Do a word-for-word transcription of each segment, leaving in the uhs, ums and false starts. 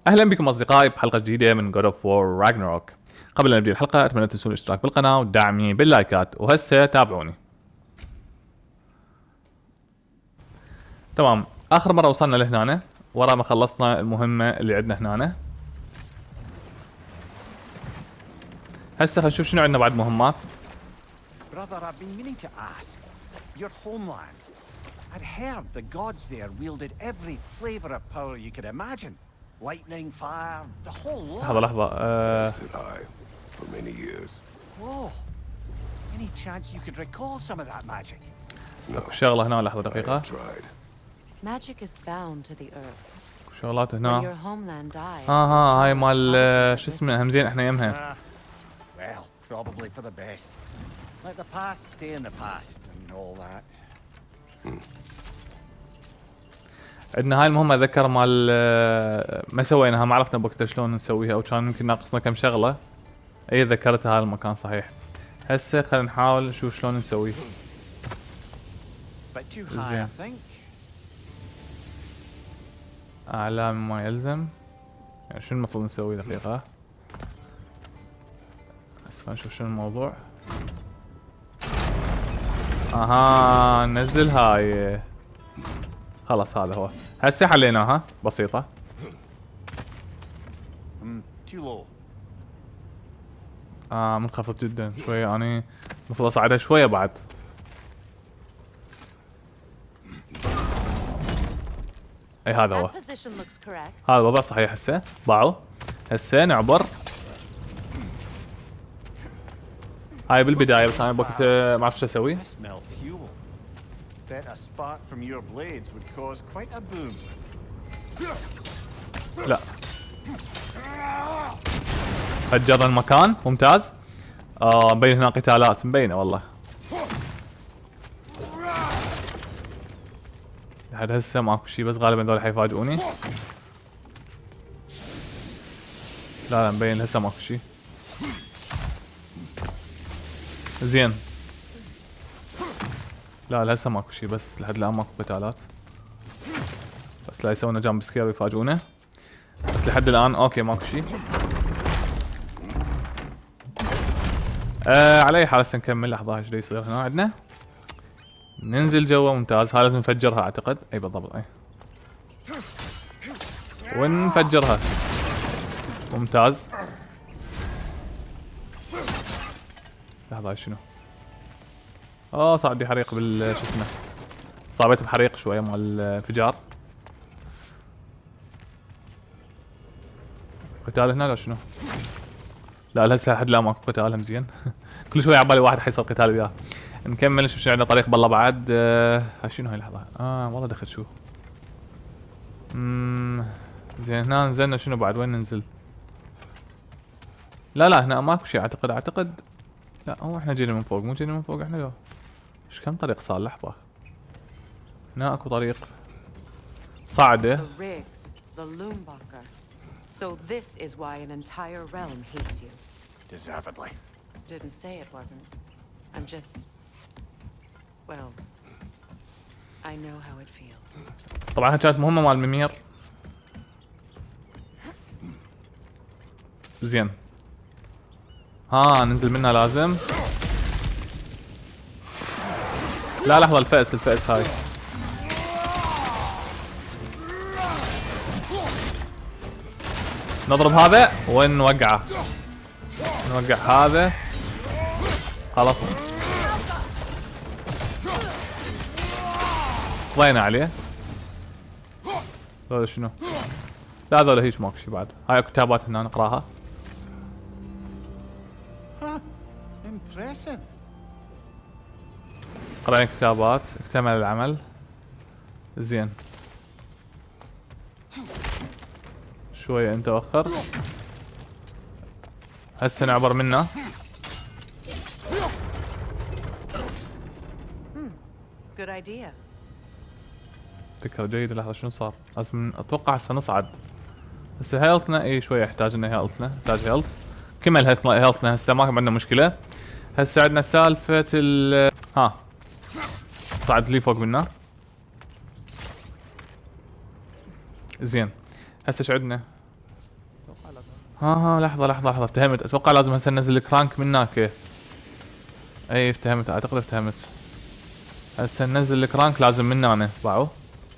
اهلا بكم اصدقائي بحلقه جديده من God of War Ragnarok. قبل ان نبدا الحلقه اتمنى لا تنسون الاشتراك بالقناه ودعمي باللايكات، وهسه تابعوني. تمام، اخر مره وصلنا لهنا ورا ما خلصنا المهمه اللي عندنا هنا. هسه خلينا نشوف شنو عندنا بعد مهمات. Brother, I've been meaning to ask. Your homeland. I'd heard the gods there wielded every flavor of power you could imagine. Lightning, fire, the whole lot. لحظه لحظه أه... Did I for many years. Whoa. Any chance you could recall some of that magic? No, شغله هنا لحظه I دقيقه. have tried. Magic is bound to the earth. شغلات When هنا. your homeland died, ها ها هاي the مال powers شو اسمه همزين احنا يمها. Ah, well, probably for the best. Let the past stay in the past and all that. عندنا هاي المهمه اتذكر مال ما سويناها، ما عرفنا بوقتها شلون نسويها، او كان يمكن ناقصنا كم شغله. اي ذكرتها هذا المكان صحيح. هسه خلينا نحاول نشوف شلون نسويه. Bit too high, زين. I think. اعلى مما يلزم. يعني شنو المفروض نسوي دقيقة؟ بس خلينا نشوف شنو الموضوع. اها نزل هاي. خلاص هذا هو. هسه حليناها بسيطة. Hmm, too low. اه منخفض جدا شوية، اني المفروض اصعدها شوية بعد. اي هذا هو. That position looks correct. هذا الوضع صحيح. هسه ضاعوا. هسه نعبر. هاي بالبداية بس انا بوقت ما اعرف شو اسوي. I smell fuel. Bet a spark from your blades would cause quite a boom. لا فجرنا المكان ممتاز. آه مبين هنا قتالات مبينة والله. لحد هسه ماكو شي، بس غالبا ذول حيفاجئوني. لا لا مبين هسه ماكو شي. زين. لا لا هسه ماكو شي، بس لحد الان ماكو قتالات. بس لا يسوون جامب سكير ويفاجئونا. بس لحد الان اوكي ماكو شي. آه على اي حال هسه نكمل. لحظه ايش يصير هنا عندنا. ننزل جوا. ممتاز. هاي لازم نفجرها اعتقد. اي بالضبط اي. ونفجرها. ممتاز. لحظه هاي شنو؟ اوه صار عندي حريق بال شو اسمه. صابيت بحريق شويه مع الانفجار. قتال هنا لا شنو؟ لا هسه لحد الان ماكو قتال هم زين. كل شوي عبالي واحد حيصير قتال وياه. نكمل نشوف شنو عندنا طريق بالله بعد. آه شنو هاي اللحظه؟ اه والله دخل شو. امم زين هنا نزلنا شنو بعد؟ وين ننزل؟ لا لا هنا ماكو شيء اعتقد. اعتقد لا هو احنا جينا من فوق. مو جينا من فوق احنا لو. ايش كم طريق صار؟ لحظه. هنا اكو طريق صعده. The Rigs, the Loombacher. So this is why an entire realm hates you. Deservedly. Didn't say it wasn't. I'm just... Well... I know how it feels. طبعا هاي كانت مهمه مال ميمير. زين. ها ننزل منها لازم. لا لحظه الفأس الفأس هاي. نضرب هذا ونوقعه. نوقع هذا. خلاص ضينا عليه. هذول شنو؟ لا هذول هيش ماكو شي بعد. هاي كتابات هنا نقراها. Huh. Impressive. قرأنا كتابات. اكتمل العمل. زين. شوية انت وخر. هسه نعبر منه. Good idea. فكرة جيدة. لحظة شنو صار؟ لازم اتوقع هسه نصعد. هسه هيلثنا اي شوية يحتاج لنا هيلثنا. نحتاج هيلث. كمل هيلثنا هسه ما عندنا مشكلة. هسه عندنا سالفة ال ها صعد لي فوق منا. زين. هسه ايش عندنا؟ ها ها لحظة لحظة لحظة افتهمت، اتوقع لازم هسه ننزل الكرانك من هناك. اي افتهمت اعتقد افتهمت. هسه ننزل الكرانك لازم من هنا باعوا.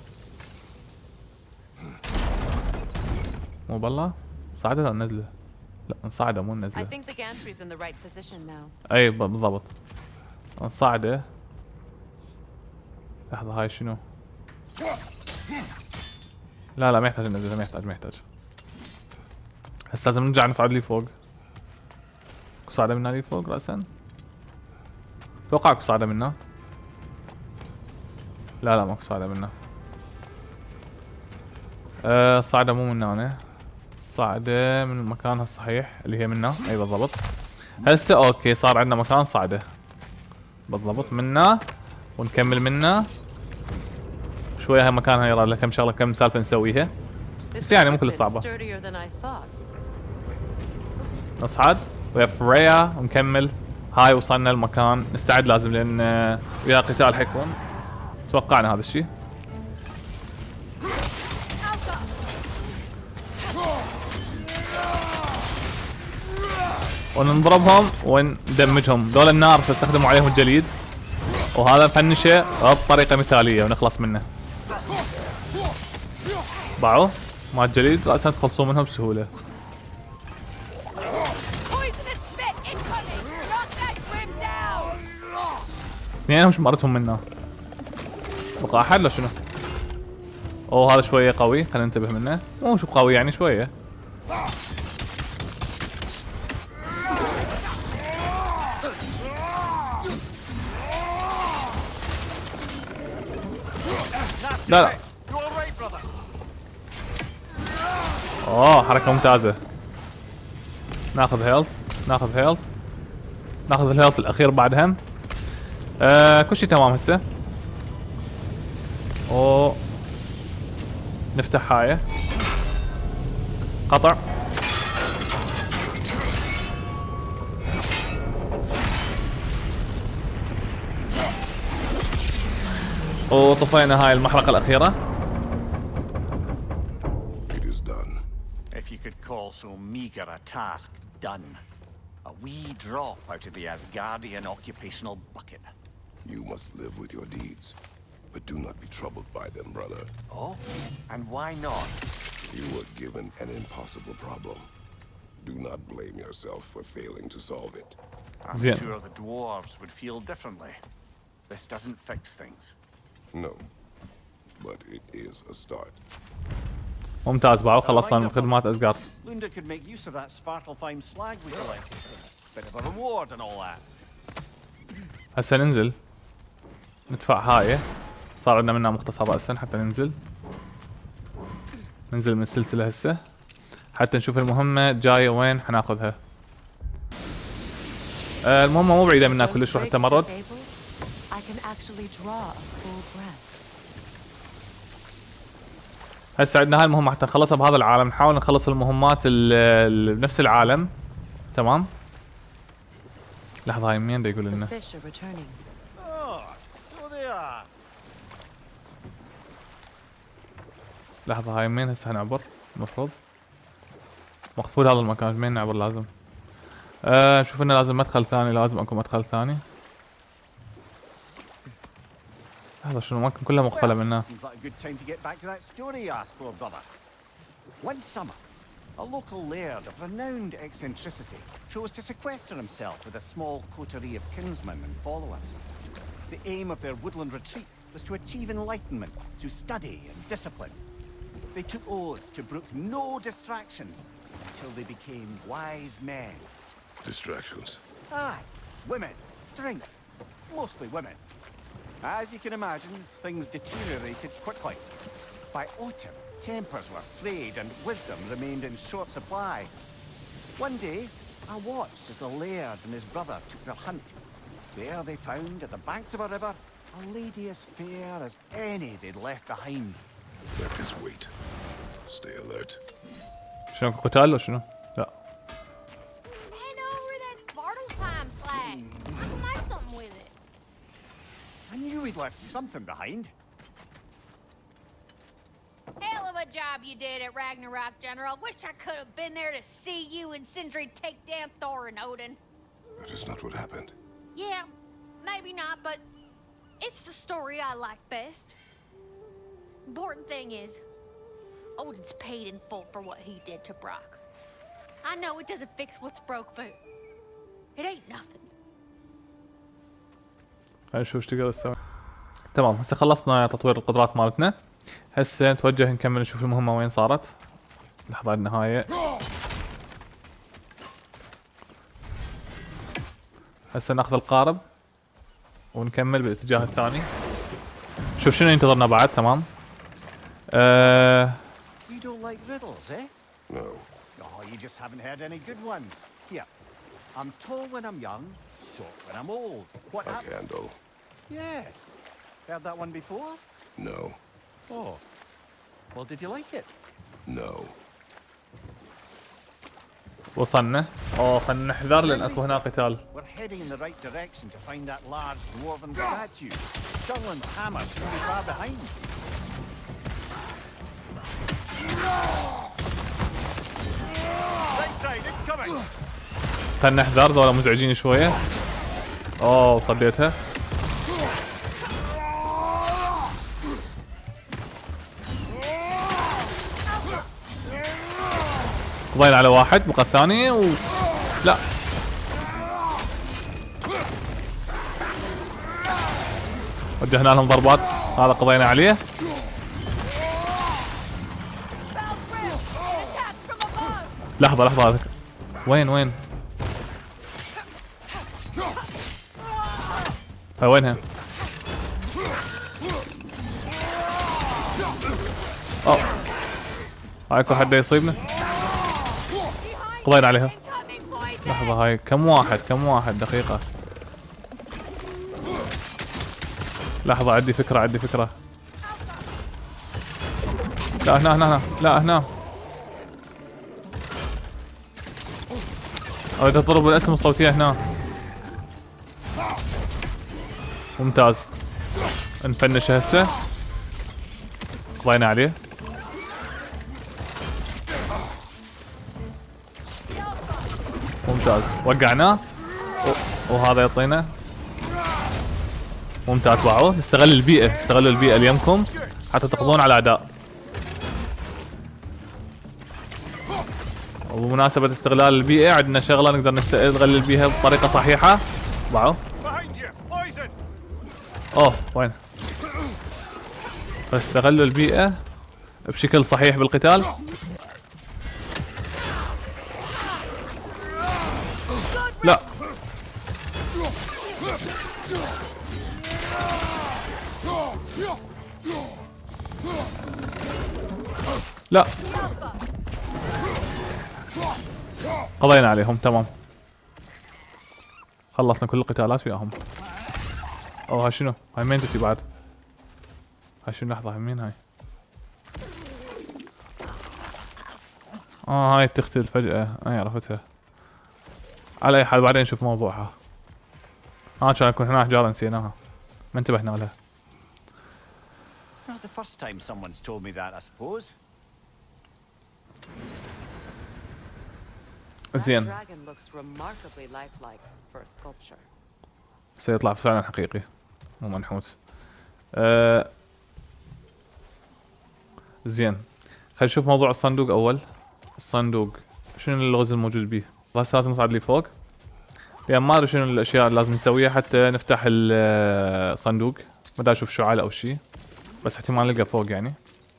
مو بالله صعده ولا ننزله؟ لا نصعده مو I ننزله. think the gantry's in the right position now. اي بالضبط نصعده. لحظة هاي شنو؟ لا لا ما يحتاج ننزله ما يحتاج ما يحتاج. هسه لازم نرجع نصعد لي فوق. اكو صعدة منا لي فوق رأسا؟ اتوقع اكو صعدة منا. لا لا ماكو صعدة منا. أه الصعدة مو من هنا. الصعدة من مكانها الصحيح اللي هي منا. اي بالضبط. هسه اوكي صار عندنا مكان صعدة. بالضبط منا ونكمل منا. شوية هاي مكانها يرى لها كم شغلة كم سالفة نسويها. بس يعني مو كل صعبة. نصعد ويا فريا ونكمل. هاي وصلنا المكان نستعد لازم لان ويا قتال حيكون. توقعنا هذا الشيء. ونضربهم وندمجهم. دول النار تستخدموا عليهم الجليد وهذا فنشه بطريقة مثالية ونخلص منه. باعوا مع الجليد رأسا تخلصون منهم بسهولة. اثنينهم شمرتهم منا. بقى احد لو شنو؟ اوه هذا شوية قوي خلينا ننتبه منه. مو شو قوي يعني شوية. لا لا اوه حركة ممتازة. ناخذ هيلث ناخذ هيلث ناخذ الهيلث الاخير بعدهم. آه كل شيء تمام هسه. اوه نفتح هاي قطع. وطفينا هاي المحرقة الأخيرة. It is done. If you could call so meager a task done. A wee drop out of the Asgardian occupational bucket. You must live with your deeds, but do not be troubled by them, brother. Oh? And why not? You were given an impossible problem. Do not blame yourself for failing to solve it. I'm Zien. sure the dwarves would feel differently. This doesn't fix things. No, but it is a start. ممتاز باعوا خلصنا من خدمات أسقار. Lunda could make use of that Svartalfheim slag we collected. Bit of a reward and all that. هسه ننزل ندفع هاي. صار عندنا منها مختصر رأسا حتى ننزل. ننزل من السلسلة هسه حتى نشوف المهمة جاية وين حناخذها. آه المهمة مو بعيدة منا كلش روح التمرد. هسه عندنا هاي المهمة حتى نخلصها بهذا العالم. نحاول نخلص المهمات اللي بنفس العالم. تمام. لحظة هاي مين دا يقول لنا؟ Oh, so they are. لحظة هاي مين هسه هنعبر؟ المفروض مقفول هذا المكان. مين نعبر لازم؟ آه شوف لنا لازم مدخل ثاني. لازم اكو مدخل ثاني. هذا شنو ممكن كلها مقفلة منها. Seems like a good time to get back to that story you asked for, brother. One summer, a local laird of renowned eccentricity chose to sequester himself with a small coterie of kinsmen and followers. The aim of their woodland retreat was to achieve enlightenment through study and discipline. They took oaths to brook no distractions until they became wise men. Distractions. Aye, women, drink, mostly women. As you can imagine, things deteriorated quickly. By autumn, tempers were frayed and wisdom remained in short supply. One day, I watched as the laird and his brother took their hunt. There they found, at the banks of a river, a lady as fair as any they'd left behind. Let this wait. Stay alert. شنو قتال ولا شنو؟ لا. Hand over that Svartalfheim slag. I can make something with it. I knew we'd left something behind. Hell of a job. job you did at Ragnarok, General. Wish I could have been there to see you and Sindri take down Thor and Odin. That is not what happened. Yeah, maybe not, but it's the story I like best. Important thing is, Odin's paid in full for what he did to Brock. I know it doesn't fix what's broke, but it ain't nothing. خلينا نشوف ايش تقدر تسوي. تمام هسه خلصنا تطوير القدرات مالتنا. هسه نتوجه نكمل نشوف المهمة وين صارت. لحظة النهاية. هسه ناخذ القارب ونكمل بالاتجاه الثاني. شوف شنو ينتظرنا بعد. تمام. أه... You don't like riddles, eh? No. Oh, you just haven't heard any good ones. Here, I'm tall when I'm young, short when I'm old. What A hap- candle. Yeah. Heard that one before? No. Oh. Well, did you like it? No. وصلنا. اوه خلينا نحذر لان اكو هنا قتال. We're heading in the right direction to find that large dwarven statue. Sutherland's hammer shouldn't be far behind. Right side, incoming! خلينا نحذر ذولا مزعجين شوية. اوه صديتها. قضينا على واحد بقى الثاني و... لا وجهنا لهم ضربات. هذا قضينا عليه. لحظة لحظة هذا وين وين هاي وينها؟ اوه هايكو حد يصيبنا. قضينا عليها. لحظة هاي كم واحد كم واحد دقيقة. لحظة عندي فكرة عندي فكرة. لا هنا هنا هنا لا هنا. اريد اضرب الاسم الصوتية هنا. ممتاز. نفنش هسه. قضينا عليه. ممتاز وقعناه وهذا يعطينا. ممتاز باعوه. استغل البيئة استغلوا البيئة اللي يمكم حتى تقضون على الاعداء. وبمناسبة استغلال البيئة عندنا شغلة نقدر نستغل بيها بطريقة صحيحة. باعوه. اوه وين؟ فاستغلوا البيئة بشكل صحيح بالقتال. لا لا قضينا عليهم. تمام خلصنا كل القتالات وياهم. اوه هاي شنو؟ هاي مين تجي بعد؟ هاي شنو؟ لحظة هاي مين هاي؟ اه هاي تقتل فجأة. اي عرفتها. على اي حال بعدين نشوف موضوعها. اه كان يكون هنا احجار نسيناها ما انتبهنا لها. Not the first time someone's told me that, I suppose. زين. dragon looks remarkably lifelike for a sculpture. سيطلع فعلا حقيقي مو منحوت. آه زين خلينا نشوف موضوع الصندوق اول. الصندوق شنو اللغز الموجود به؟ بس لازم نصعد لي فوق لان ما ادري شنو الاشياء اللي لازم نسويها حتى نفتح الصندوق. ما ادري اشوف شعاع او شيء بس احتمال نلقى فوق يعني.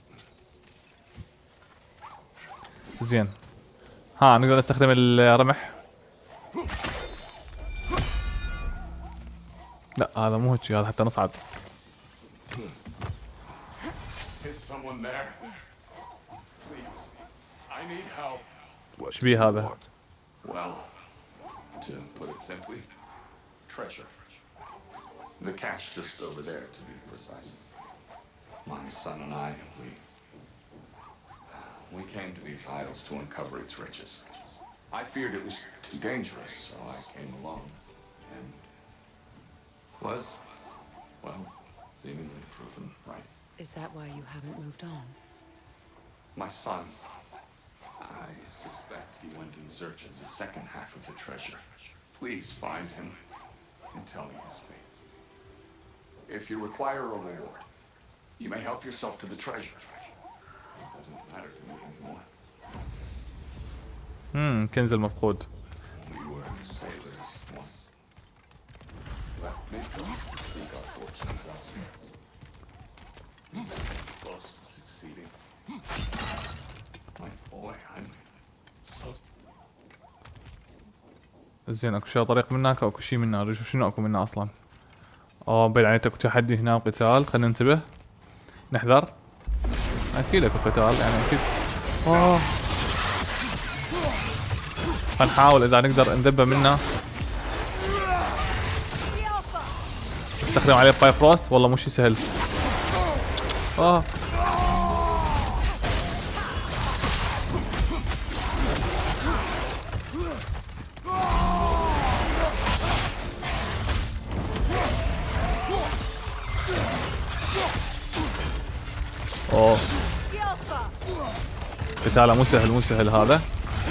زين ها نقدر نستخدم الرمح. لا هذا مو هيك هذا حتى نصعد. ايش بيه هذا؟ Well, to put it simply, treasure. The cache just over there, to be precise. My son and I, we we came to these isles to uncover its riches. I feared it was too dangerous, so I came along, and was, well, seemingly proven right. Is that why you haven't moved on? My son. I suspect he went in search of the second half of the treasure. Please find him and tell me his fate. If you require a reward, you may help yourself to the treasure. It doesn't matter to me anymore. امم كنز المفقود. We were sailors once. Left Midgard to seek our fortunes elsewhere. Close to succeeding. My boy, I'm so. زين اكو شي طريق من هناك اكو شي من هنا. شنو اكو منا اصلا؟ اه بين عليه اكو تحدي هنا وقتال. خلينا ننتبه نحذر. اكيد اكو قتال يعني اكيد. اوه خلينا نحاول اذا نقدر نذبه منه. استخدم عليه بايفروست. والله مو شي سهل. اه اوه قتاله مو سهل مو سهل هذا.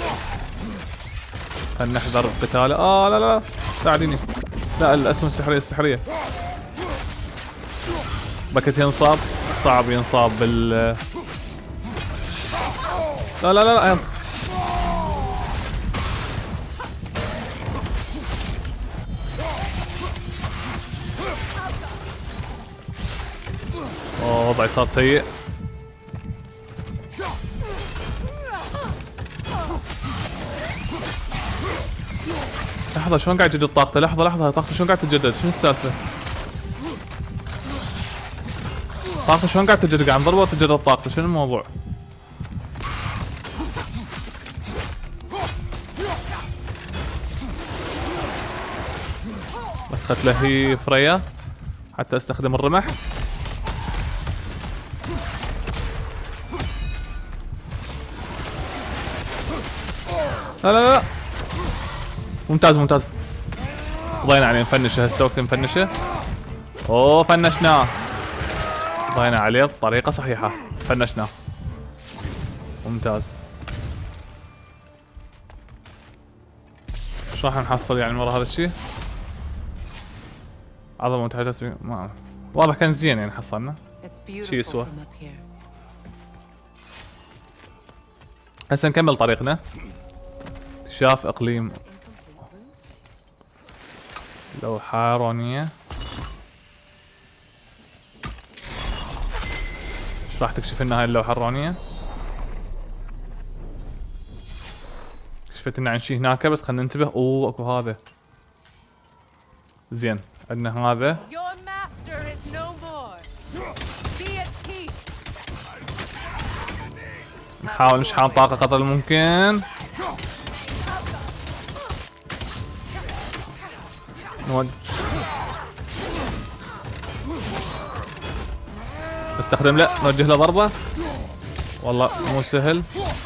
خلينا نحذر قتاله. اه لا لا ساعديني. لا الاسهم السحريه السحريه. بكت ينصاب. صعب ينصاب بال لا لا لا لا اوه وضعي صار سيء. لحظة شلون قاعد يجدد طاقته؟ لحظة لحظة طاقته شلون قاعد تتجدد؟ شنو السالفة؟ طاقته شلون قاعد تتجدد؟ قاعد نضربه وتتجدد طاقته، شنو الموضوع؟ بس اخذت له هي فريا حتى استخدم الرمح. لا لا لا ممتاز ممتاز. ضينا عليه نفنشه هسه وقت نفنشه. اوه فنشناه. ضينا عليه بطريقة صحيحة. فنشناه. ممتاز. ايش راح نحصل يعني ورا هذا الشيء؟ عظمة متحدث ما واضح كان زين يعني حصلنا. شيء يسوى. هسه نكمل طريقنا. اكتشاف اقليم لوحة رونية. ايش راح تكشف لنا هاي اللوحة الرونية؟ كشفت لنا عن شيء هناك بس خلينا ننتبه. اوه اكو هذا. زين عندنا هذا. نحاول نشحن طاقة قدر الممكن. نستخدم له نوجه له ضربة. والله مو سهل.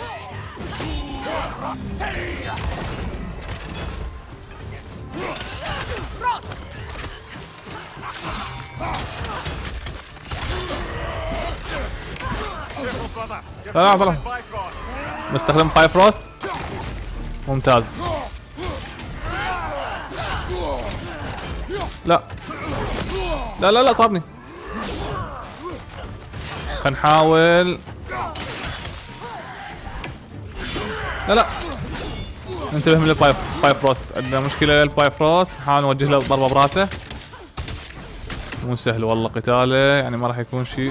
لا لا نستخدم بايفروست. ممتاز. لا لا لا لا صابني. خلينا نحاول. لا لا انتبه من الباي بايفروست. عندنا مشكلة البايفروست. نحاول نوجه له ضربة براسه. مو سهل والله قتاله يعني ما راح يكون شيء.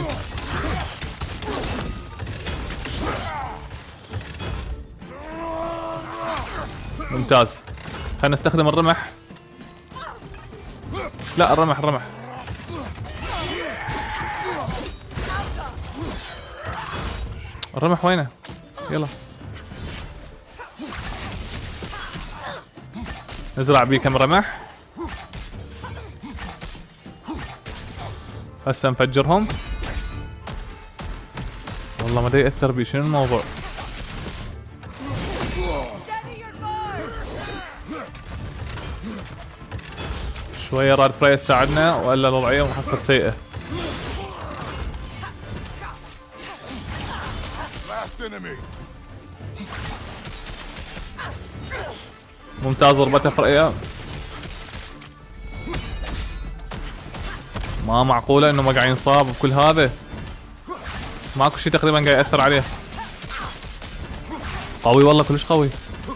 ممتاز. خلينا نستخدم الرمح. لا الرمح الرمح. الرمح وينه؟ يلا نزرع بيه كم رمح. هسه نفجرهم. والله ما دا يأثر بي. شنو الموضوع؟ شوية راد فري يساعدنا والا الوضعية محصل سيئة. ممتاز ضربته فرقية. ما معقولة انه ما قاعد ينصاب بكل هذا. ماكو شيء تقريبا قاعد يأثر عليه. قوي والله كلش قوي.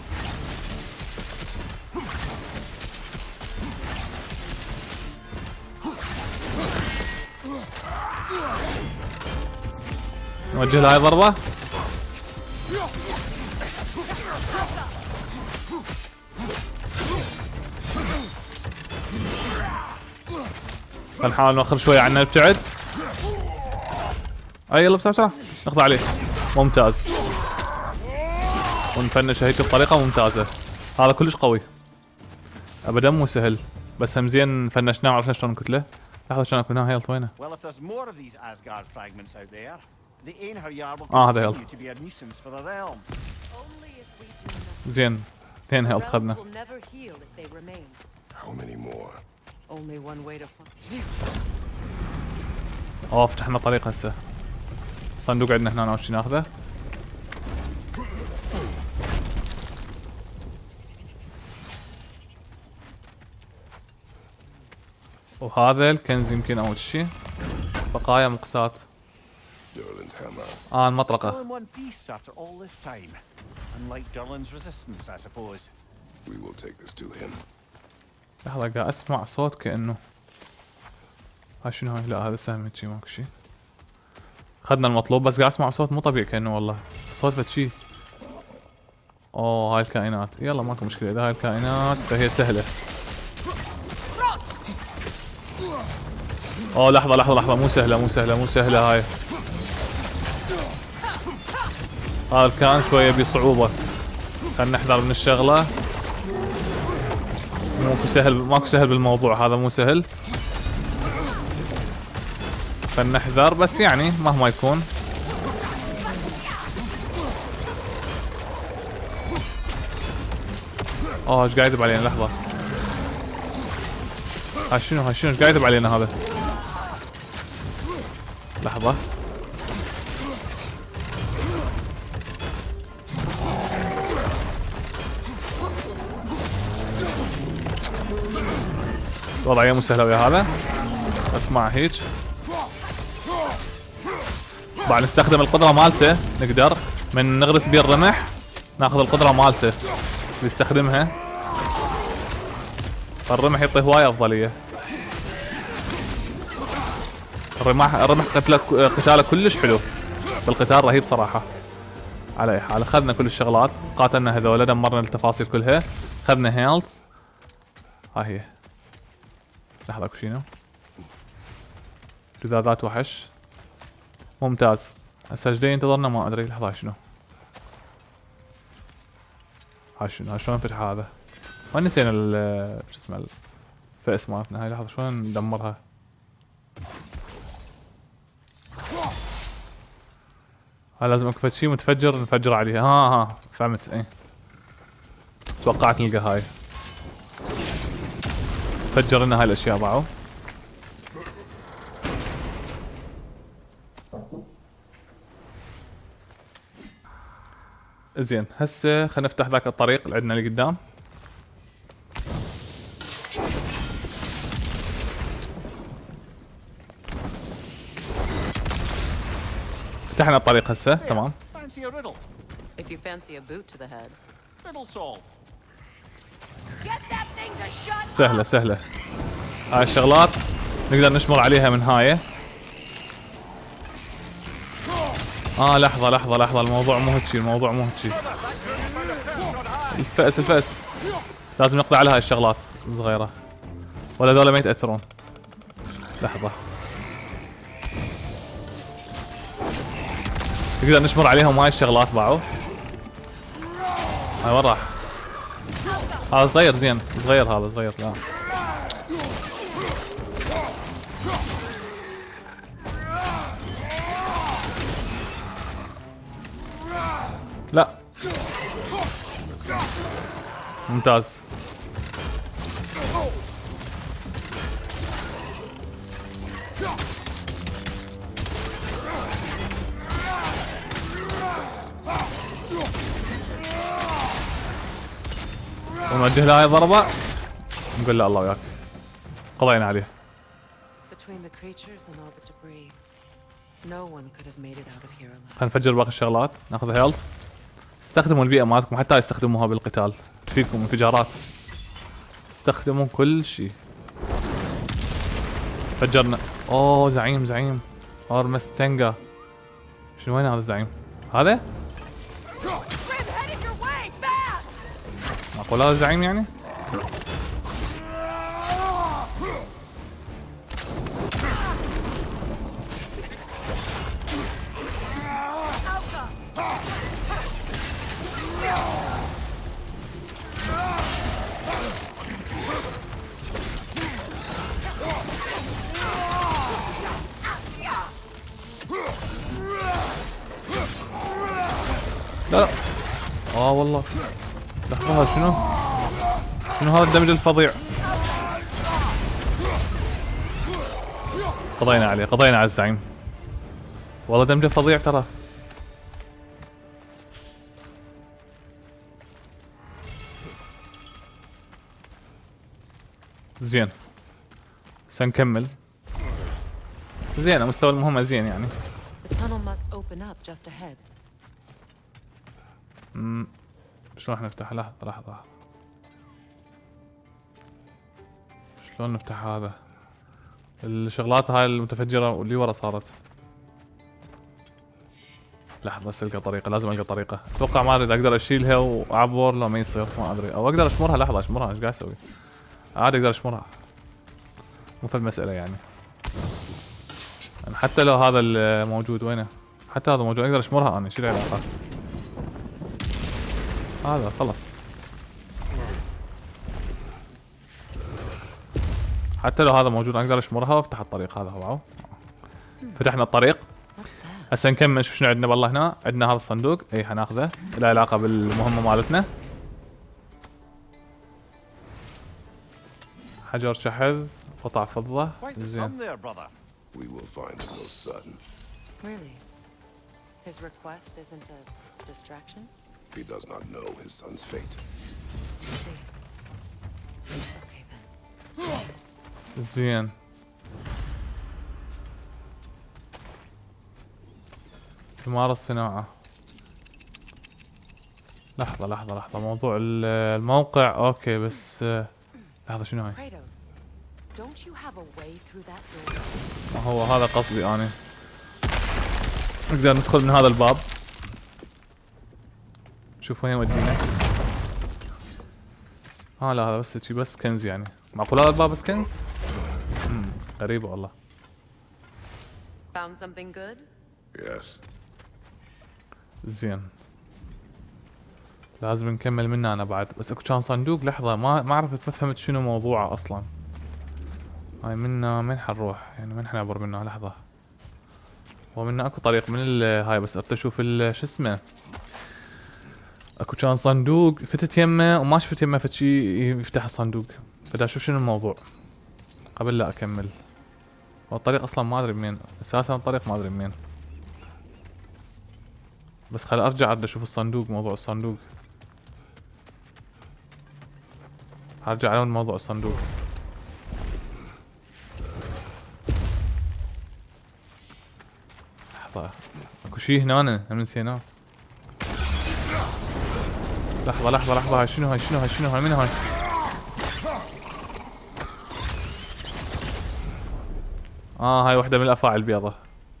نوجه له هاي ضربة. نحاول نوخر شوية عنا نبتعد. اي يلا بسرعة بسرعة نقضي عليه. ممتاز. ونفنش هيك بطريقة ممتازة. هذا كلش قوي. ابدا مو سهل. بس هم زين فنشناه وعرفنا شلون نقتله. لحظة شلون اكون هاي هيلث وينه؟ Well, if there's more of these Asgard fragments out there, the Einherjar will آه هذا هيلث. continue to be a nuisance for the realms. زين اثنين هيلث خذنا. How many more? Only one way to find. اوه فتحنا طريق هسه. صندوق عندنا هنا وش ناخذه؟ وهذا الكنز يمكن اول شيء. بقايا مقساة. Durlin's hammer. اه Still المطرقة. in one piece after all this time. Unlike Durlin's resistance, I suppose. We will take this to him. لحظة قاعد اسمع صوت كأنه. ها شنو هاي؟ لا هذا سهم هيجي ماكو شيء. اخذنا المطلوب بس قاعد اسمع صوت مو طبيعي كأنه والله. صوت فد شيء. اوه هاي الكائنات. يلا ماكو مشكلة اذا هاي الكائنات فهي سهلة. اوه لحظة لحظة لحظة مو سهلة مو سهلة مو سهلة هاي. هذا الكائن شوية بصعوبة. خلينا نحذر من الشغلة. ماكو سهل ماكو سهل بالموضوع هذا مو سهل. خلينا نحذر بس يعني مهما يكون. اوه ايش قاعد يدب علينا لحظة. ها شنو ها شنو ايش قاعد يدب علينا هذا؟ لحظة. وضعية مو سهلة ويا هذا. اسمع هيك. بعد نستخدم القدرة مالته نقدر من نغرس بيه الرمح ناخذ القدرة مالته بيستخدمها. الرمح يعطي هواية افضلية. الرمح الرمح قتله قتاله كلش حلو. بالقتال رهيب صراحة. على اي حال اخذنا كل الشغلات قاتلنا هذول دمرنا التفاصيل كلها. اخذنا هيلث. ها هي. لحظة اكو شنو؟ جذاذات وحش. ممتاز. هسه ايش ينتظرنا ما ادري. لحظة شنو؟ هاي شنو؟ هاي شلون نفتح هذا؟ وين نسينا ال شو اسمه الفأس مالتنا هاي. لحظة شلون ندمرها؟ هاي لازم اكو فد شي متفجر نفجر عليه. ها ها فهمت. اي توقعت نلقى هاي. فجر لنا هاي الاشياء باعوا. زين هسه خلينا نفتح ذاك الطريق اللي عندنا اللي قدام. فتحنا الطريق هسه تمام. Fancy a riddle. If you fancy a boot to the head. Riddle solved. Get that thing to shut سهلة سهلة. هاي الشغلات نقدر نشمر عليها من هاي. اه لحظة لحظة لحظة الموضوع مو هيك الموضوع مو هيك. الفأس الفأس لازم نقضي على هاي الشغلات الصغيرة ولا ذولا ما يتأثرون. لحظة نقدر نشمر عليهم هاي الشغلات باعوا. هاي وين راح؟ هذا صغير زين صغير هذا صغير. لا لا ممتاز. ونوجه له هاي الضربة نقول له الله وياك. قضينا عليه. Between the creatures and all the debris, no one could have made it out of here alive. خلينا نفجر باقي الشغلات، ناخذ هيلث. استخدموا البيئة مالتكم حتى يستخدموها بالقتال، تفيكم انفجارات. استخدموا كل شيء. فجرنا. اوه زعيم زعيم. ارمس تنجا. شنو وين هذا الزعيم؟ هذا؟ معقول هذا الزعيم يعني؟ لا لا اه والله لحظة شنو؟ شنو هذا الدمج الفظيع؟ قضينا عليه قضينا على الزعيم. والله دمجه فظيع ترى. زين سنكمل. زين مستوى المهمة زين يعني. The tunnel must open up just ahead. امم شلون راح نفتح؟ لحظة لحظة شلون نفتح هذا؟ الشغلات هاي المتفجرة واللي ورا صارت. لحظة بس القى طريقة، لازم القى طريقة. اتوقع ما اريد اقدر اشيلها واعبر، لا ما يصير ما ادري، او اقدر اشمرها. لحظة اشمرها ايش قاعد اسوي؟ عادي اقدر اشمرها. مو في المسألة يعني. حتى لو هذا الموجود وينه؟ حتى هذا موجود اقدر اشمرها انا، شو العلاقة؟ هذا خلص. حتى لو هذا موجود اقدر اشمرها وافتح الطريق. هذا هو فتحنا الطريق. هسه نكمل نشوف شنو عندنا. والله هنا عندنا هذا الصندوق، اي حناخذه، له علاقة بالمهمة مالتنا. حجر شحذ، قطع فضة. زين. We will find it most certain. Really? His request isn't a distraction? He does not know his son's fate. See. Okay then. زين. ثمار الصناعة. لحظة لحظة لحظة موضوع الموقع اوكي بس لحظة شنو هاي؟ Don't you have a way through that door? ما هو هذا قصدي انا. نقدر ندخل من هذا الباب. شوف وين يودينا. اه لا هذا بس شي بس كنز يعني. معقول هذا الباب بس كنز؟ امم غريبة والله. Found something good? Yes. زين. لازم نكمل منه انا بعد، بس اكو كان صندوق. لحظة ما ما عرفت ما فهمت شنو موضوعه اصلا. هاي منا من حنروح يعني من حنعبر منه؟ لحظة. ومنه اكو طريق من هاي بس ابي اشوف شو اسمه. اكو كان صندوق فتت يمه وما شفت يمه فد شي يفتح الصندوق، بدي اشوف شنو الموضوع قبل لا اكمل. والطريق اصلا ما ادري منين، اساسا الطريق ما ادري منين. بس خل ارجع ارد اشوف الصندوق، موضوع الصندوق. ارجع لون موضوع الصندوق. لحظة اكو شي هنا انا هم نسيناه. لحظة لحظة لحظة هاي شنو هاي شنو هاي شنو هاي من هاي؟ اه هاي وحدة من الافاعي البيضة.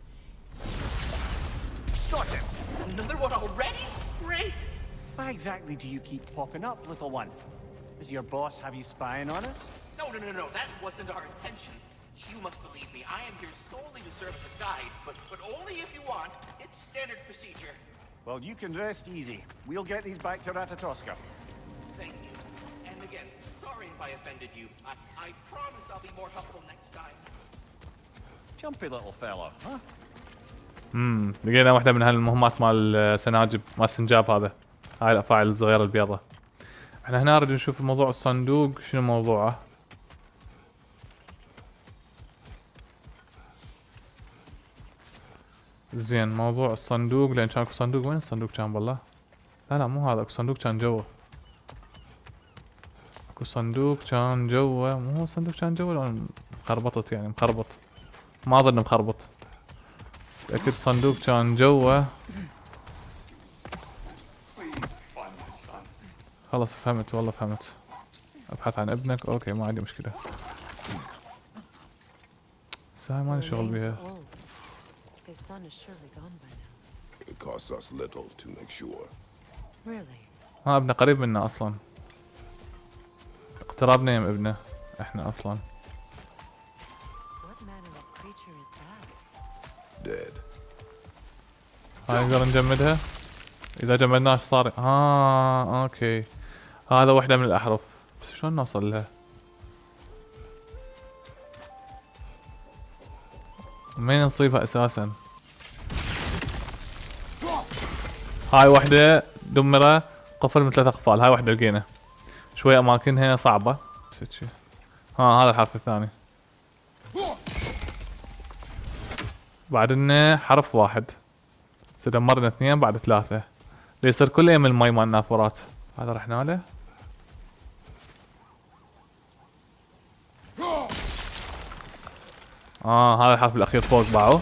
Why exactly do you keep popping up, little one? Does your boss have you spying on us? No, no, no, no, that wasn't our intention. You must believe me, I am here solely to serve as a guide, but, but only if you want. It's standard procedure. Well, you can rest easy. We'll get these back to Ratatoska. Thank you. And again, sorry if I offended you. I, I promise I'll be more helpful next time. Jumpy little fella, huh? امم لقينا واحدة من هالمهمات مال السناجب مال السنجاب هذا. هاي الافاعي الصغيرة البيضة. احنا هنا نريد نشوف موضوع الصندوق شنو موضوعه. زين موضوع الصندوق لان كان اكو صندوق. وين الصندوق كان بالله؟ لا لا مو هذا، اكو صندوق كان جوا. اكو صندوق كان جوا، مو هو صندوق كان جوا لو مخربطت يعني مخربط، ما اظن مخربط، اكيد صندوق كان جوا. خلص فهمت والله فهمت. ابحث عن ابنك، اوكي ما عندي مشكلة. بس هاي مالي شغل بيها. His son is surely gone by now. It costs us little to make sure. Really? ها ابنه قريب منا اصلا. اقترابنا يم ابنه احنا اصلا. What manner of creature is that? Dead. هاي نقدر نجمدها؟ اذا جمدناها ايش صار؟ اه اوكي. هذا وحدة من الاحرف، بس شلون نوصل لها؟ وين نصيبها اساسا؟ هاي وحدة دمرة، قفل من ثلاث اقفال، هاي وحدة لقينا. شوي اماكنها صعبة بس هيك. ها هذا الحرف الثاني. بعد لنا حرف واحد. هسه دمرنا اثنين بعد ثلاثة. ليصير كله يم المي مال النافورات. هذا رحنا له. اه هذا الحرف الاخير فوق باعوا.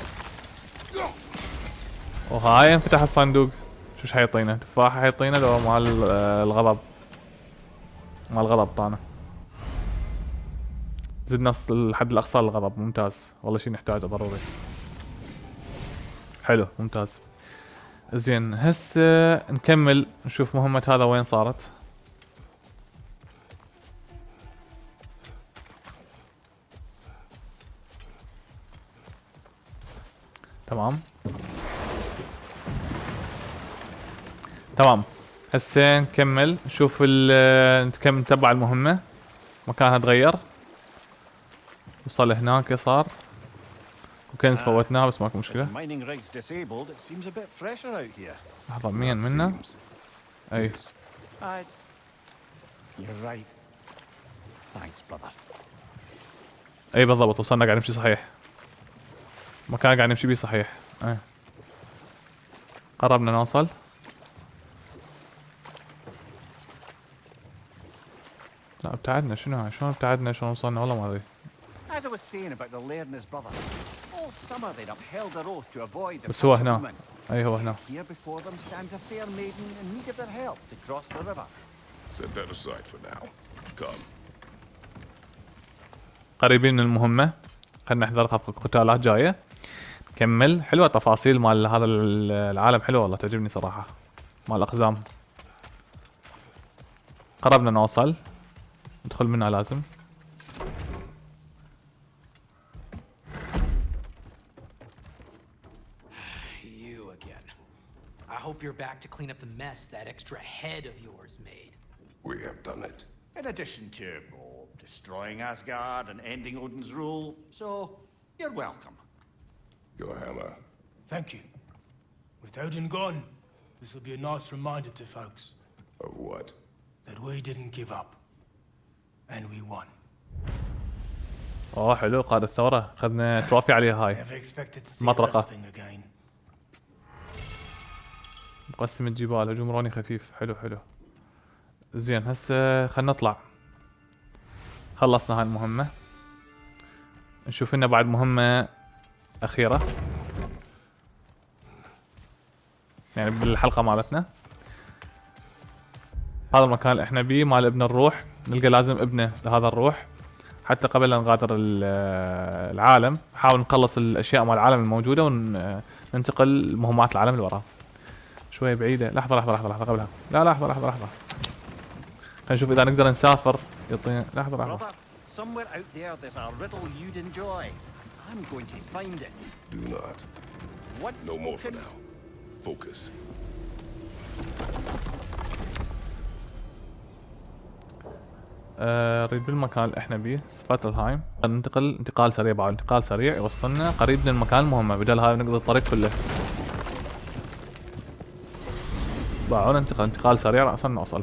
وهاي انفتح الصندوق. شو ايش حيعطينا؟ تفاحة حيعطينا لو مال الغضب. مال الغضب طانا. زدنا الحد الاقصى للغضب، ممتاز، والله شي نحتاجه ضروري. حلو ممتاز. زين هسه نكمل نشوف مهمة هذا وين صارت. تمام تمام. هسه نكمل نشوف ال نكمل نتبع المهمة. مكانها تغير. وصل هناك صار. وكنز فوتناها بس ماكو مشكلة. لحظة مين منا؟ اي. اي بالضبط وصلنا قاعد نمشي صحيح. مكان قاعد نمشي بيه صحيح. اي. قربنا نوصل. لا ابتعدنا، شنو هاي؟ شلون ابتعدنا شلون وصلنا والله ما ادري. As I was saying about the laird and his brother, all summer they'd upheld their oath to avoid the بس هو passing هنا. woman. اي هو هنا. Here before them stands a fair maiden in need of their help to cross the river. Set that aside for now. Come. قريبين من المهمة. خلنا نحذر قتالات جاية. كمل. حلوة تفاصيل مال هذا العالم، حلوة والله تعجبني صراحة. مال الأقزام. قربنا نوصل. ندخل منها لازم. You again. I hope you're back to clean up the mess that extra head of yours made. We have done it. In addition to oh, destroying Asgard and ending Odin's rule, so you're welcome. Your hammer. Thank you. With Odin gone, this will be a nice reminder to folks. Of what? That we didn't give up. And we won. اوه حلو قائد الثورة، اخذنا تروفي عليها هاي. Never expected to see مطرقة. this thing again. مقسم الجبال، هجوم روني خفيف، حلو حلو. زين هسه خلنا نطلع. خلصنا هاي المهمة. نشوف لنا بعد مهمة أخيرة. يعني بالحلقة مالتنا. هذا المكان اللي احنا بيه مال ابن الروح، نلقى لازم ابنه لهذا الروح حتى قبل لا نغادر العالم. نحاول نخلص الاشياء مال العالم الموجودة وننتقل لمهمات العالم اللي وراه. شوية بعيدة، لحظة لحظة لحظة لحظة قبلها. لا لحظة لحظة لحظة. خلينا نشوف إذا نقدر نسافر. يعطينا لحظة لحظة. Brother, somewhere out there there's a riddle you'd enjoy. I'm going to find it. Do not. Once No more for spoken- now. Focus. نريد آه بالمكان اللي احنا بيه سباتلهايم. ننتقل انتقال سريع بعد انتقال سريع يوصلنا قريب من المكان المهم، بدل هاي نقضي الطريق كله. باعونا انتقال انتقال سريع رأسا نوصل.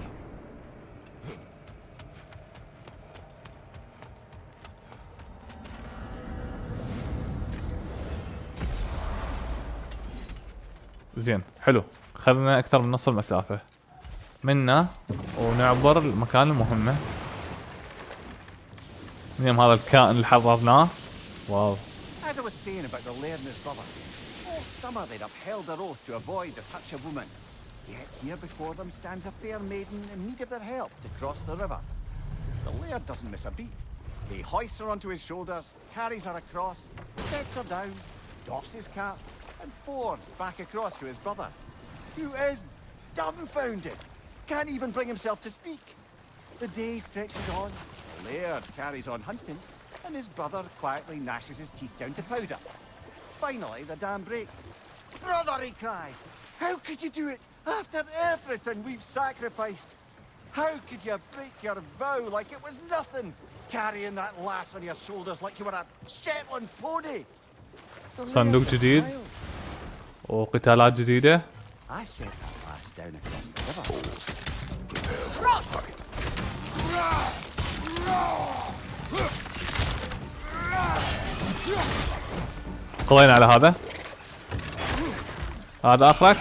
زين حلو، اخذنا اكثر من نص المسافة منا ونعبر المكان المهمة. نيم هذا الكائن اللي حضرناه. واو. As I was saying about the laird and his brother, all summer they'd upheld their oath to avoid the touch of woman. Yet here before them stands a fair maiden in need of their help to cross the river. The laird doesn't miss a beat. He hoists her onto his shoulders, carries her across, sets her down, doffs his cap, and fords back across to his brother, who is dumbfounded, can't even bring himself to speak. The day stretches on, the laird carries on hunting, and his brother quietly gnashes his teeth down to powder. Finally, the dam breaks. Brother, he cries, how could you do it after everything we've sacrificed? How could you break your vow like it was nothing, carrying that lass on your shoulders like you were a Shetland pony? صندوق جديد وقتالات جديدة. I set that lass down across the river. Prepare for a fight. قضينا على هذا. هذا اخرك.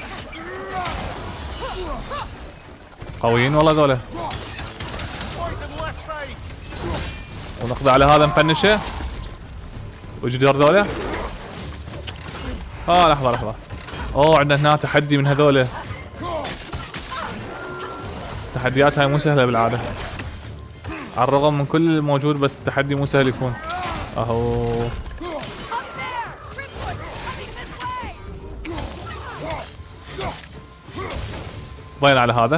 قويين والله ذولا. ونقضي على هذا نفنشه. وجدار ذولا. اه لحظة لحظة. اوه عندنا هنا تحدي من هذولا. التحديات هاي مو سهلة بالعادة. على الرغم من كل الموجود بس التحدي مو سهل يكون. اهو. ضينا على هذا.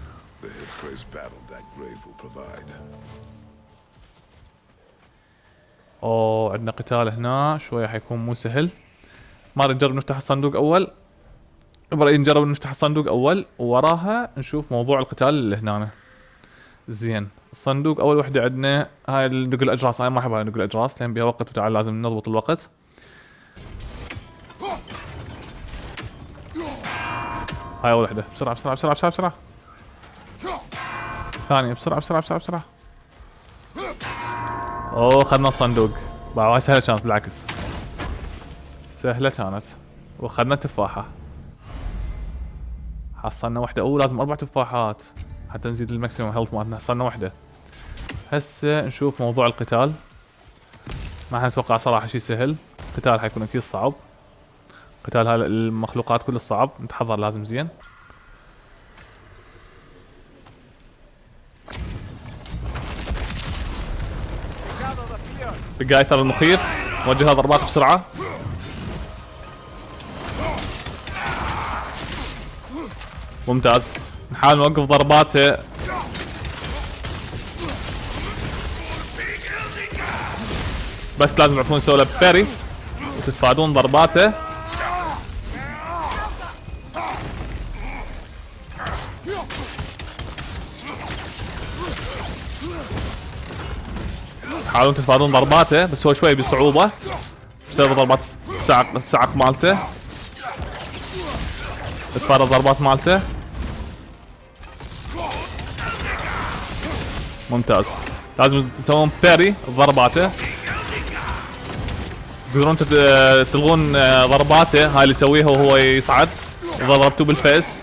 اوه عندنا قتال هنا شوية حيكون مو سهل. ما نجرب نفتح الصندوق اول. ابراهيم نجرب نفتح الصندوق اول ووراها نشوف موضوع القتال اللي هنا. زين الصندوق اول وحده عندنا هاي ندق الاجراس. انا ما احب هاي ندق الاجراس لان بيها وقت وتعال لازم نضبط الوقت. هاي اول وحده بسرعه بسرعه بسرعه بسرعه بسرعه. ثانيه بسرعه بسرعه بسرعه بسرعه. اوه اخذنا الصندوق. هاي سهله كانت بالعكس. سهله كانت. واخذنا تفاحه. حصلنا وحده. اوه لازم اربع تفاحات حتى نزيد الماكسيموم هيلث مالتنا. حصلنا وحده. هسه نشوف موضوع القتال. ما حنتوقع صراحه شيء سهل. القتال حيكون اكيد صعب. قتال هاي المخلوقات كل الصعب. نتحضر لازم زين. بقى يثر المخيف. وجهها ضربات بسرعه. ممتاز. نحاول نوقف ضرباته. بس لازم تعرفون تسووا له باري وتتفادون ضرباته. حاولون تتفادون ضرباته بس هو شوي بصعوبة بسبب ضربات الصعق الصعق مالته. تتفادى الضربات مالته. ممتاز. لازم تسوون باري ضرباته. تقدرون تلغون ضرباته هاي اللي يسويها وهو يصعد اذا ضربتوه بالفيس.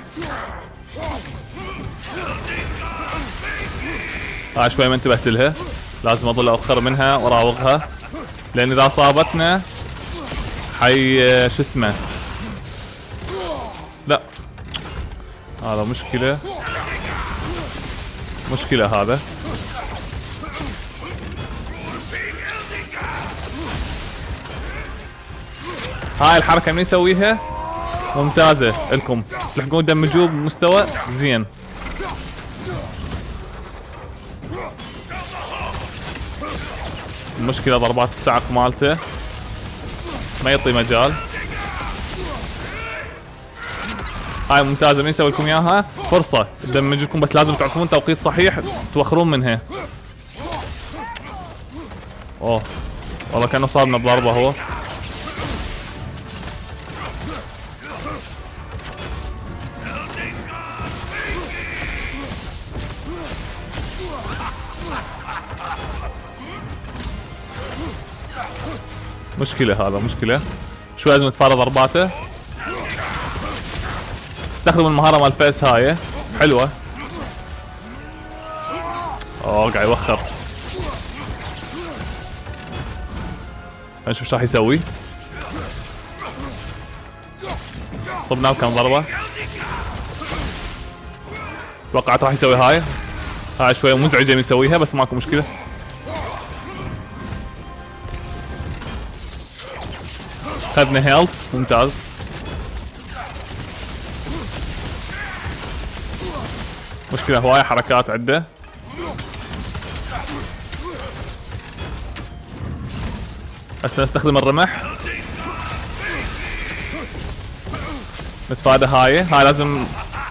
هاي شوي ما انتبهت لها. لازم اظل اوخر منها واراوغها لان اذا اصابتنا حي شو اسمه. لا هذا مشكلة. مشكلة هذا. هاي الحركة من يسويها ممتازة لكم تلحقون تدمجوه بمستوى زين. المشكلة ضربات الصعق مالته ما يعطي مجال. هاي ممتازة من يسوي لكم اياها فرصة تدمج لكم بس لازم تعرفون توقيت صحيح توخرون منها. اوه والله كأنه صابنا بضربة هو. مشكلة هذا مشكلة. شوي لازم نتفادى ضرباته. استخدم المهارة مال الفيس هاي حلوة. اوه قاعد يوخر. نشوف ايش راح يسوي. صبناه كان ضربه. توقعت راح يسوي هاي. هاي شويه مزعجه يسويها بس ماكو مشكله. خذنا هيلث ممتاز. مشكله هواي حركات عنده. هسه نستخدم الرمح. نتفادى هاي. هاي لازم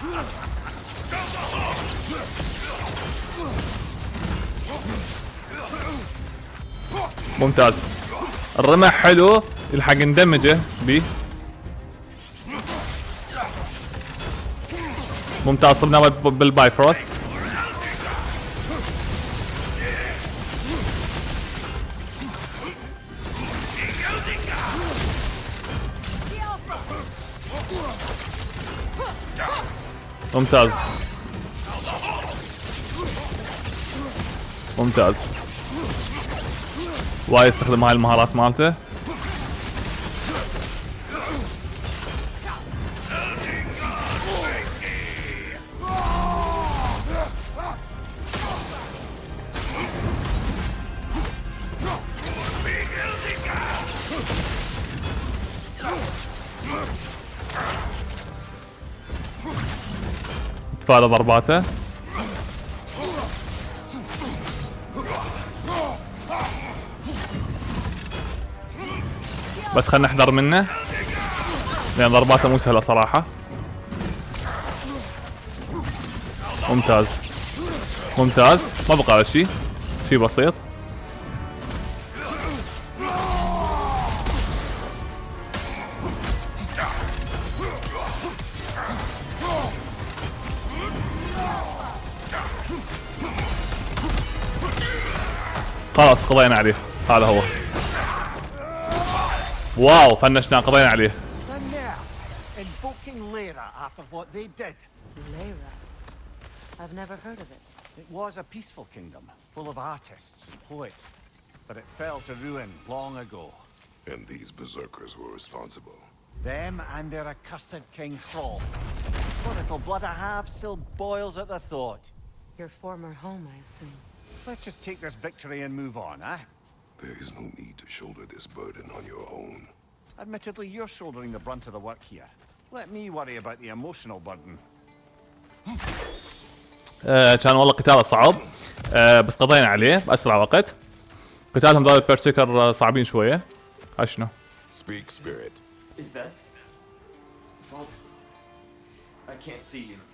ممتاز. الرمح حلو يلحق ندمجه بيه. ممتاز. صبنا بالباي فروست. ممتاز ممتاز. واي يستخدم هاي المهارات مالته. تفادى ضرباته. بس خلنا نحذر منه لان ضرباته مو سهله صراحه. ممتاز ممتاز. ما بقى على شيء. شيء بسيط. خلاص قضينا عليه. هذا هو. واو فنشنا قضينا عليه. Invoking Lyra after what they did. Lyra? I've never heard of it. It was a peaceful kingdom, full of artists and poets, but it fell to ruin long ago. And these berserkers were responsible. Them and their accursed King Thrall. What little blood I have still boils at the thought. Your former home, I assume. Let's just take this victory and move on, eh? There is no need to shoulder this burden on your own. Admittedly, you're shouldering the brunt of the work here. Let me worry about the emotional burden. آه كان والله قتاله صعب. آه بس قضينا عليه بأسرع وقت. قتالهم ذول البرسيكر صعبين شوية. هاي شنو؟ Speak, spirit. Is that? Father, I can't see you.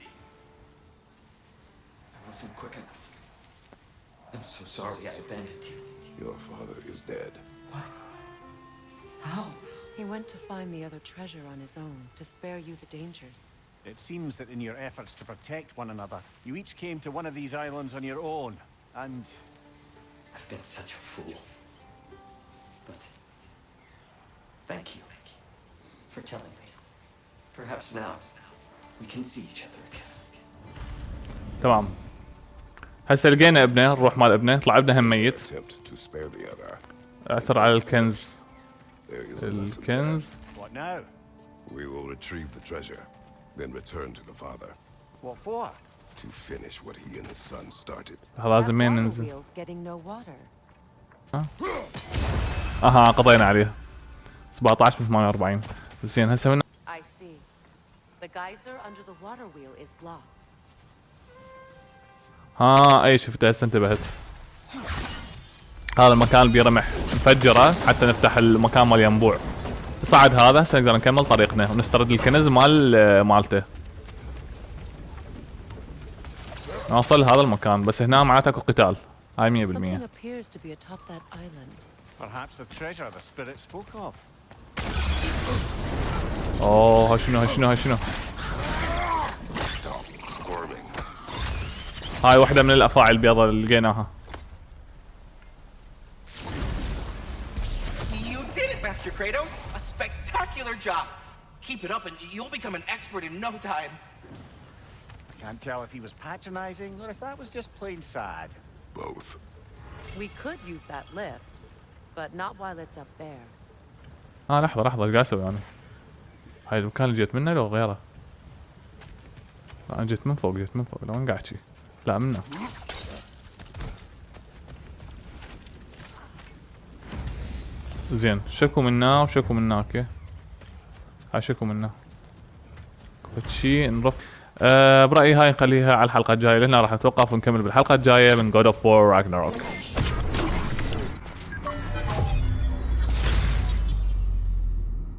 I wasn't quick enough. I'm so sorry I abandoned you. Your father is dead. What? How? He went to find the other treasure on his own, to spare you the dangers. It seems that in your efforts to protect one another, you each came to one of these islands on your own, and... I've been such a fool. But... Thank you for telling me. Perhaps now, we can see each other again. تمام. هسه لقينا ابنه. نروح مال ابنه. طلع ابنه هم ميت. Attempt to spare the other. اثر على الكنز. There is a lesson الكنز. What now? We will retrieve the treasure, then return to the father. What for? To finish what he and his son started. لازم مين That water ننزل. wheel's getting no water. اها قضينا عليه. سبعة عشر من ثمانية وأربعين. زين هسه من I see. The geyser under the water wheel is blocked. ها اي شفته هسه انتبهت. هذا المكان اللي بيرمح نفجره حتى نفتح المكان مال ينبوع. صعد هذا هسه نقدر نكمل طريقنا ونسترد الكنز مال مالته. نوصل لهذا المكان بس هنا معناته اكو قتال. هاي مية بالمية. Something appears to be atop that island. Perhaps the treasure the spirit spoke of. اوه هاي شنو هاي شنو هاي شنو. هاي واحدة من الافاعي البيضاء اللي لقيناها. You did it, Master Kratos! A spectacular job! Keep it up and you'll become an expert in no time. Can't tell if he was patronizing or if that was just plain sad. Both. We could use that lift, but not while it's up there. اه لحظة لحظة ايش قاعد اسوي انا؟ هاي المكان اللي جيت منه لو غيره؟ لا انا جيت من فوق جيت من فوق، لو وين قاعد شي؟ لا منه. زين شكو منا وشكو منا اوكي. هاي شكو منا. شي نرف. أه برأيي هاي نخليها على الحلقة الجاية، لهنا راح نتوقف ونكمل بالحلقة الجاية من God of War Ragnarok.